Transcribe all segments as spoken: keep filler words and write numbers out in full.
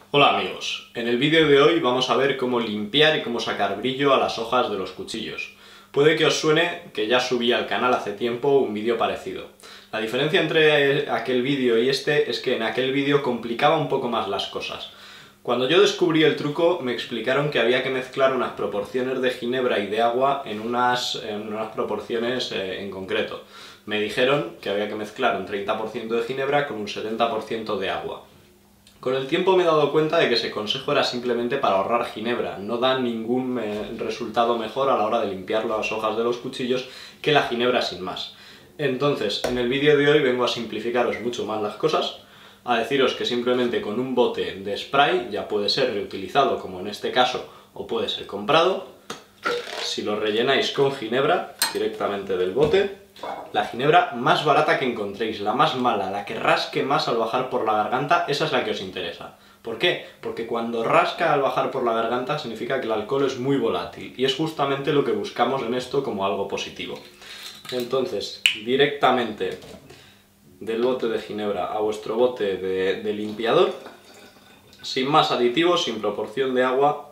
Hola amigos, en el vídeo de hoy vamos a ver cómo limpiar y cómo sacar brillo a las hojas de los cuchillos. Puede que os suene que ya subí al canal hace tiempo un vídeo parecido. La diferencia entre aquel vídeo y este es que en aquel vídeo complicaba un poco más las cosas. Cuando yo descubrí el truco me explicaron que había que mezclar unas proporciones de ginebra y de agua en unas, en unas proporciones eh, en concreto. Me dijeron que había que mezclar un treinta por ciento de ginebra con un setenta por ciento de agua. Con el tiempo me he dado cuenta de que ese consejo era simplemente para ahorrar ginebra, no da ningún eh, resultado mejor a la hora de limpiar las hojas de los cuchillos que la ginebra sin más. Entonces, en el vídeo de hoy vengo a simplificaros mucho más las cosas, a deciros que simplemente con un bote de spray ya puede ser reutilizado, como en este caso, o puede ser comprado. Si lo rellenáis con ginebra directamente del bote, la ginebra más barata que encontréis, la más mala, la que rasque más al bajar por la garganta, esa es la que os interesa. ¿Por qué? Porque cuando rasca al bajar por la garganta significa que el alcohol es muy volátil, y es justamente lo que buscamos en esto como algo positivo. Entonces, directamente del bote de ginebra a vuestro bote de, de limpiador, sin más aditivos, sin proporción de agua.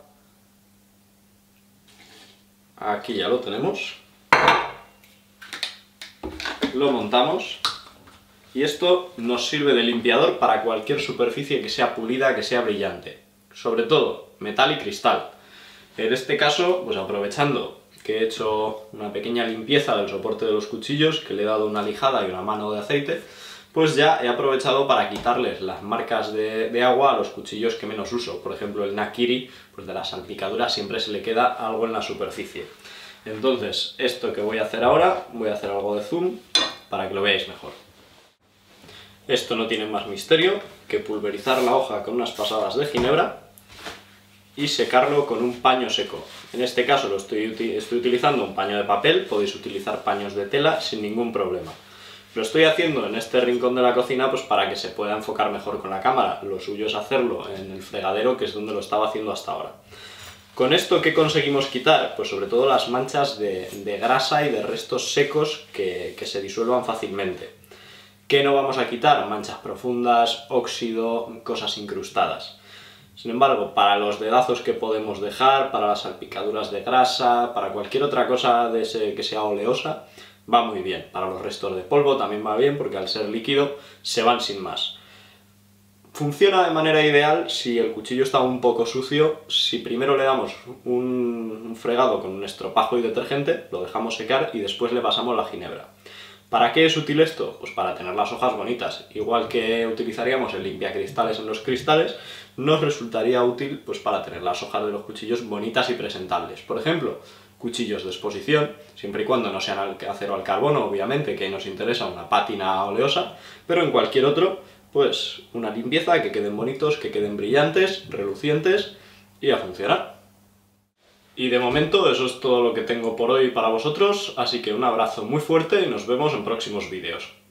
Aquí ya lo tenemos. Lo montamos y esto nos sirve de limpiador para cualquier superficie que sea pulida, que sea brillante, sobre todo metal y cristal. En este caso, pues aprovechando que he hecho una pequeña limpieza del soporte de los cuchillos, que le he dado una lijada y una mano de aceite, pues ya he aprovechado para quitarles las marcas de, de agua a los cuchillos que menos uso. Por ejemplo, el Nakiri, pues de la salpicadura siempre se le queda algo en la superficie. Entonces, esto que voy a hacer ahora, voy a hacer algo de zoom para que lo veáis mejor. Esto no tiene más misterio que pulverizar la hoja con unas pasadas de ginebra y secarlo con un paño seco. En este caso lo estoy, estoy utilizando un paño de papel, podéis utilizar paños de tela sin ningún problema. Lo estoy haciendo en este rincón de la cocina pues para que se pueda enfocar mejor con la cámara. Lo suyo es hacerlo en el fregadero, que es donde lo estaba haciendo hasta ahora. ¿Con esto qué conseguimos quitar? Pues sobre todo las manchas de, de grasa y de restos secos que, que se disuelvan fácilmente. ¿Qué no vamos a quitar? Manchas profundas, óxido, cosas incrustadas. Sin embargo, para los dedazos que podemos dejar, para las salpicaduras de grasa, para cualquier otra cosa de ese, que sea oleosa, va muy bien. Para los restos de polvo también va bien, porque al ser líquido se van sin más. Funciona de manera ideal si el cuchillo está un poco sucio, si primero le damos un, un fregado con un estropajo y detergente, lo dejamos secar y después le pasamos la ginebra. ¿Para qué es útil esto? Pues para tener las hojas bonitas. Igual que utilizaríamos el limpiacristales en los cristales, nos resultaría útil pues para tener las hojas de los cuchillos bonitas y presentables. Por ejemplo, cuchillos de exposición, siempre y cuando no sean acero al carbono, obviamente, que nos interesa una pátina oleosa, pero en cualquier otro, pues una limpieza, que queden bonitos, que queden brillantes, relucientes y a funcionar. Y de momento eso es todo lo que tengo por hoy para vosotros, así que un abrazo muy fuerte y nos vemos en próximos vídeos.